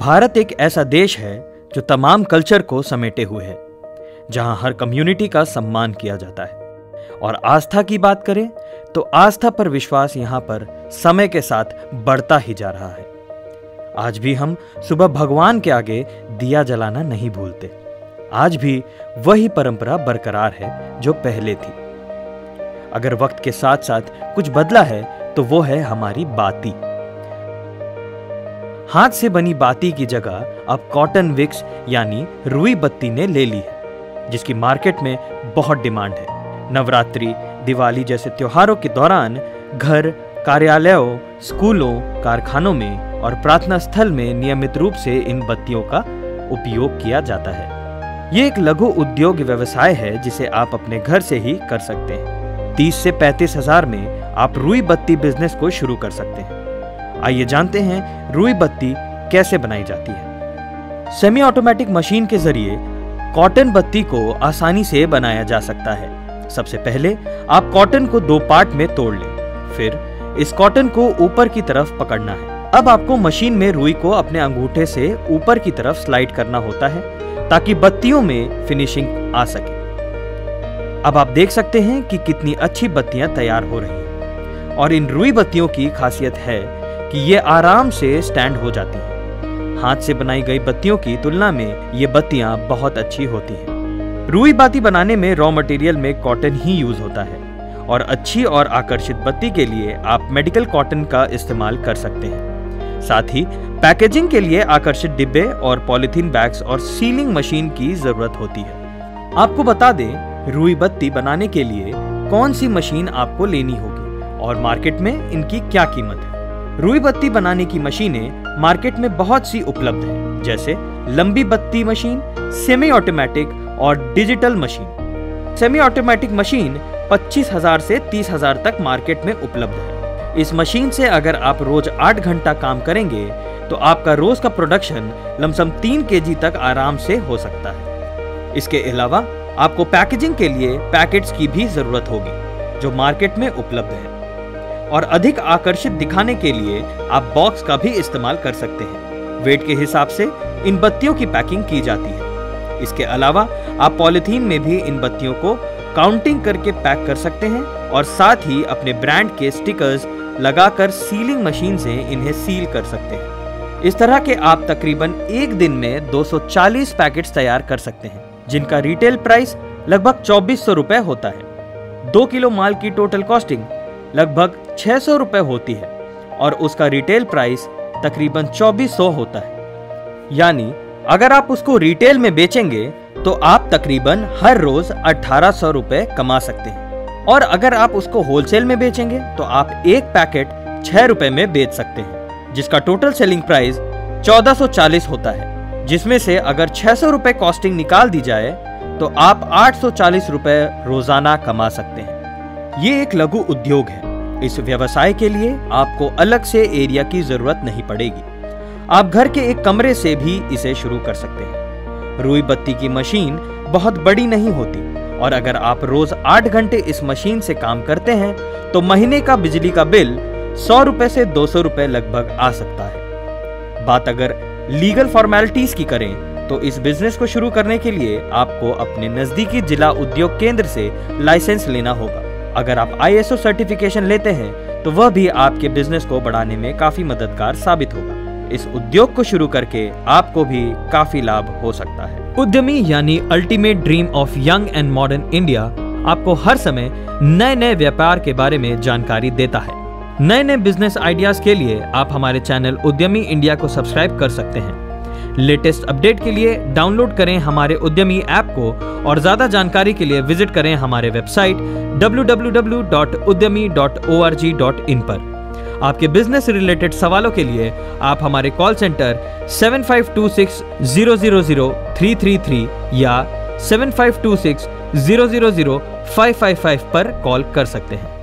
भारत एक ऐसा देश है जो तमाम कल्चर को समेटे हुए है, जहां हर कम्युनिटी का सम्मान किया जाता है। और आस्था की बात करें तो आस्था पर विश्वास यहां पर समय के साथ बढ़ता ही जा रहा है। आज भी हम सुबह भगवान के आगे दिया जलाना नहीं भूलते। आज भी वही परंपरा बरकरार है जो पहले थी। अगर वक्त के साथ साथ कुछ बदला है तो वो है हमारी बाती। हाथ से बनी बाती की जगह अब कॉटन विक्स यानी रुई बत्ती ने ले ली है, जिसकी मार्केट में बहुत डिमांड है। नवरात्रि, दिवाली जैसे त्योहारों के दौरान घर, कार्यालयों, स्कूलों, कारखानों में और प्रार्थना स्थल में नियमित रूप से इन बत्तियों का उपयोग किया जाता है। ये एक लघु उद्योग व्यवसाय है जिसे आप अपने घर से ही कर सकते हैं। 30 से 35 हजार में आप रुई बत्ती बिजनेस को शुरू कर सकते हैं। आइए जानते हैं रुई बत्ती कैसे बनाई जाती है। सेमी ऑटोमेटिक मशीन के जरिए कॉटन बत्ती को आसानी से बनाया जा सकता है। सबसे पहले आप कॉटन को 2 पार्ट में तोड़ लें, फिर इस कॉटन को ऊपर की तरफ पकड़ना है। अब आपको मशीन में रुई को अपने अंगूठे से ऊपर की तरफ स्लाइड करना होता है ताकि बत्तियों में फिनिशिंग आ सके। अब आप देख सकते हैं कि कितनी अच्छी बत्तियां तैयार हो रही हैं। और इन रुई बत्तियों की खासियत है कि ये आराम से स्टैंड हो जाती हैं। हाथ से बनाई गई बत्तियों की तुलना में ये बत्तियां बहुत अच्छी होती हैं। रुई बाती बनाने में रॉ मटेरियल में कॉटन ही यूज होता है और अच्छी और आकर्षित बत्ती के लिए आप मेडिकल कॉटन का इस्तेमाल कर सकते हैं। साथ ही पैकेजिंग के लिए आकर्षित डिब्बे और पॉलिथीन बैग्स और सीलिंग मशीन की जरूरत होती है। आपको बता दें, रुई बत्ती बनाने के लिए कौन सी मशीन आपको लेनी होगी और मार्केट में इनकी क्या कीमत है। रुई बत्ती बनाने की मशीनें मार्केट में बहुत सी उपलब्ध हैं, जैसे लंबी बत्ती मशीन, सेमी ऑटोमेटिक और digital machine. Semi automatic machine 25,000 से 30,000 तक मार्केट में उपलब्ध है। इस मशीन से अगर आप रोज 8 घंटा काम करेंगे तो आपका रोज का प्रोडक्शन लमसम 3 kg तक आराम से हो सकता है। इसके अलावा आपको पैकेजिंग के लिए पैकेट्स की भी जरूरत होगी जो मार्केट में उपलब्ध है। और अधिक आकर्षित दिखाने के लिए आप बॉक्स का भी इस्तेमाल कर सकते हैं। वेट के हिसाब से इन बत्तियों की पैकिंग की जाती है। इसके अलावा आप पॉलिथीन में भी इन बत्तियों को काउंटिंग करके पैक कर सकते हैं और साथ ही अपने ब्रांड के स्टिकर्स लगाकर सीलिंग मशीन से इन्हें सील कर सकते हैं। इस तरह के आप तकरीबन एक दिन में 240 पैकेट्स तैयार कर सकते हैं, जिनका रिटेल प्राइस लगभग 2400 रुपए होता है। 2 किलो माल की टोटल कॉस्टिंग लगभग 600 रुपए होती है और उसका रिटेल प्राइस तकरीबन 2400 होता है। यानी अगर आप उसको रिटेल में बेचेंगे तो आप तकरीबन हर रोज 1800 रुपए कमा सकते हैं। और अगर आप उसको होलसेल में बेचेंगे तो आप एक पैकेट 6 रुपए में बेच सकते हैं, जिसका टोटल सेलिंग प्राइस 1440 होता है। जिसमें से अगर 600 रुपए कॉस्टिंग निकाल दी जाए तो आप 840 रुपए रोजाना कमा सकते हैं। ये एक लघु उद्योग है। इस व्यवसाय के लिए आपको अलग से एरिया की जरूरत नहीं पड़ेगी। आप घर के एक कमरे से भी इसे शुरू कर सकते हैं। रुई बत्ती की मशीन बहुत बड़ी नहीं होती और अगर आप रोज 8 घंटे इस मशीन से काम करते हैं तो महीने का बिजली का बिल 100 रुपए से 200 रुपए लगभग आ सकता है। बात अगर लीगल फॉर्मेलिटीज की करें तो इस बिजनेस को शुरू करने के लिए आपको अपने नजदीकी जिला उद्योग केंद्र से लाइसेंस लेना होगा। अगर आप ISO सर्टिफिकेशन लेते हैं तो वह भी आपके बिजनेस को बढ़ाने में काफी मददगार साबित होगा। इस उद्योग को शुरू करके आपको भी काफी लाभ हो सकता है। उद्यमी यानी ultimate dream of young and modern India आपको हर समय नए नए व्यापार के बारे में जानकारी देता है। नए नए बिजनेस आइडियाज के लिए आप हमारे चैनल उद्यमी इंडिया को सब्सक्राइब कर सकते हैं। लेटेस्ट अपडेट के लिए डाउनलोड करें हमारे उद्यमी ऐप को और ज्यादा जानकारी के लिए विजिट करें हमारे वेबसाइट www.udyami.org.in पर। आपके बिजनेस रिलेटेड सवालों के लिए आप हमारे कॉल सेंटर 7526000333 या 7526000555 पर कॉल कर सकते हैं।